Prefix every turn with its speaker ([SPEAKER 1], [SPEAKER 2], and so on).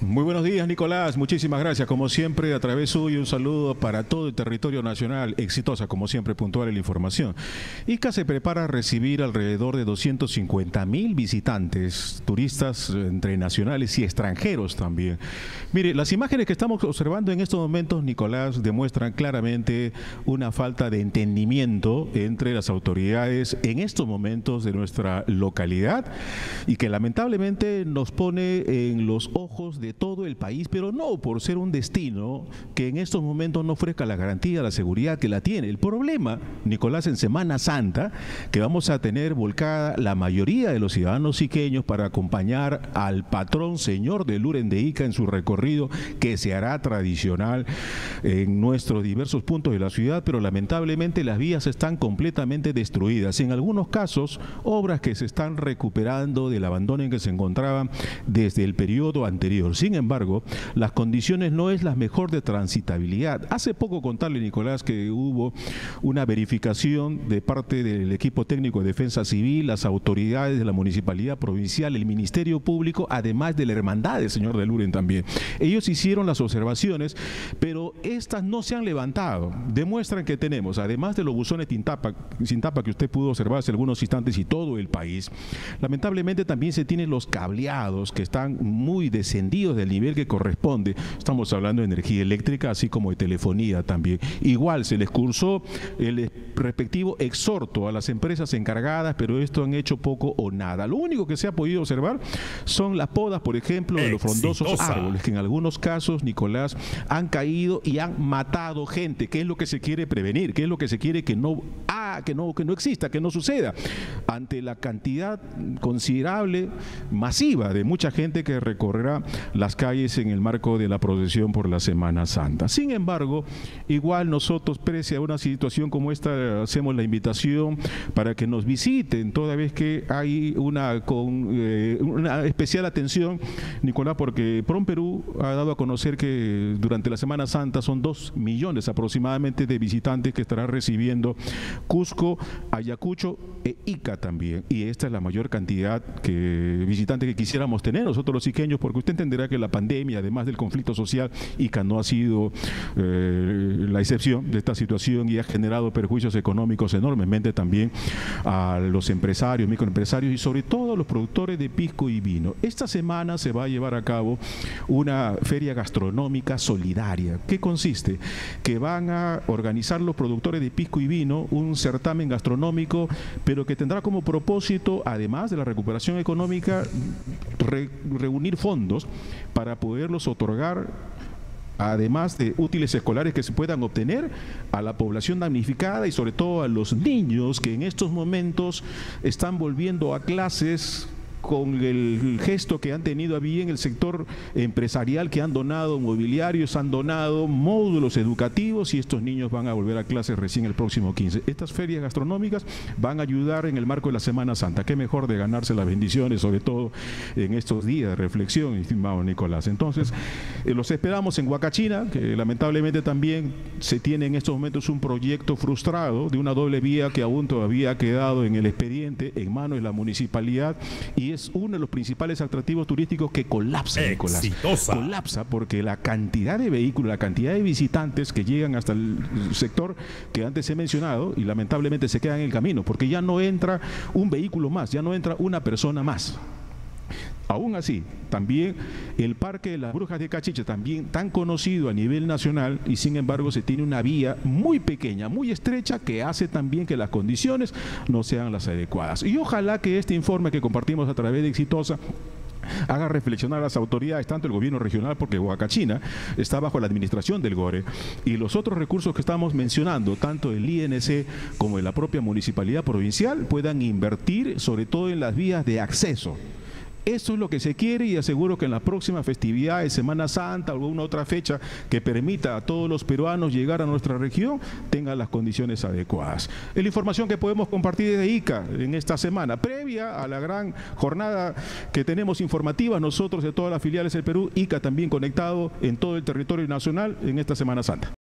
[SPEAKER 1] Muy buenos días, Nicolás. Muchísimas gracias. Como siempre, a través suyo, un saludo para todo el territorio nacional. Exitosa, como siempre, puntual en la información. Ica se prepara a recibir alrededor de 250.000 visitantes, turistas entre nacionales y extranjeros también. Mire, las imágenes que estamos observando en estos momentos, Nicolás, demuestran claramente una falta de entendimiento entre las autoridades en estos momentos de nuestra localidad y que lamentablemente nos pone en los ojos de todo el país, pero no por ser un destino que en estos momentos no ofrezca la garantía, la seguridad que la tiene. El problema, Nicolás, en Semana Santa, que vamos a tener volcada la mayoría de los ciudadanos iqueños para acompañar al patrón señor de Luren de Ica en su recorrido que se hará tradicional en nuestros diversos puntos de la ciudad, pero lamentablemente las vías están completamente destruidas. En algunos casos, obras que se están recuperando del abandono en que se encontraban desde el periodo anterior. Sin embargo, las condiciones no es la mejor de transitabilidad. Hace poco contarle, Nicolás, que hubo una verificación de parte del equipo técnico de defensa civil, las autoridades de la municipalidad provincial, el Ministerio Público, además de la hermandad del señor de Luren también. Ellos hicieron las observaciones, pero estas no se han levantado. Demuestran que tenemos, además de los buzones sin tapa que usted pudo observar hace algunos instantes y todo el país, lamentablemente también se tienen los cableados que están muy descendidos del nivel que corresponde. Estamos hablando de energía eléctrica, así como de telefonía también. Igual se les cursó el respectivo exhorto a las empresas encargadas, pero esto han hecho poco o nada. Lo único que se ha podido observar son las podas, por ejemplo, de los frondosos árboles, que en algunos casos, Nicolás, han caído y han matado gente. ¿Qué es lo que se quiere prevenir? ¿Qué es lo que se quiere que no exista, que no suceda? Ante la cantidad considerable, masiva, de mucha gente que recorrerá las calles en el marco de la procesión por la Semana Santa. Sin embargo, igual nosotros, pese a una situación como esta, hacemos la invitación para que nos visiten, toda vez que hay una especial atención, Nicolás, porque PROM Perú ha dado a conocer que durante la Semana Santa son 2 millones aproximadamente de visitantes que estará recibiendo Cusco, Ayacucho e Ica también. Y esta es la mayor cantidad de visitantes que quisiéramos tener nosotros los iqueños, porque usted entenderá que la pandemia, además del conflicto social, Ica no ha sido la excepción de esta situación y ha generado perjuicios económicos enormemente también a los empresarios, microempresarios y sobre todo a los productores de pisco y vino. Esta semana se va a llevar a cabo una feria gastronómica solidaria. ¿Qué consiste? Que van a organizar los productores de pisco y vino un certamen gastronómico, pero que tendrá como propósito, además de la recuperación económica, reunir fondos para poderlos otorgar, además de útiles escolares que se puedan obtener a la población damnificada y sobre todo a los niños que en estos momentos están volviendo a clases con el gesto que han tenido bien el sector empresarial, que han donado mobiliarios, han donado módulos educativos y estos niños van a volver a clases recién el próximo 15. Estas ferias gastronómicas van a ayudar en el marco de la Semana Santa. Qué mejor de ganarse las bendiciones, sobre todo en estos días de reflexión, estimado Nicolás. Entonces, los esperamos en Huacachina, que lamentablemente también se tiene en estos momentos un proyecto frustrado de una doble vía que aún todavía ha quedado en el expediente, en manos de la municipalidad, y es uno de los principales atractivos turísticos que colapsa, Nicolás.
[SPEAKER 2] Exitosa.
[SPEAKER 1] Colapsa porque la cantidad de vehículos, la cantidad de visitantes que llegan hasta el sector que antes he mencionado y lamentablemente se quedan en el camino, porque ya no entra un vehículo más, ya no entra una persona más. Aún así, también el Parque de las Brujas de Cachicha, también tan conocido a nivel nacional, y sin embargo se tiene una vía muy pequeña, muy estrecha, que hace también que las condiciones no sean las adecuadas. Y ojalá que este informe que compartimos a través de Exitosa haga reflexionar a las autoridades, tanto el gobierno regional, porque Huacachina está bajo la administración del GORE, y los otros recursos que estamos mencionando, tanto el INC como de la propia municipalidad provincial, puedan invertir sobre todo en las vías de acceso. Eso es lo que se quiere y aseguro que en la próxima festividad de Semana Santa o alguna otra fecha que permita a todos los peruanos llegar a nuestra región tengan las condiciones adecuadas. Es la información que podemos compartir desde Ica en esta semana, previa a la gran jornada que tenemos informativa nosotros de todas las filiales del Perú, Ica también conectado en todo el territorio nacional en esta Semana Santa.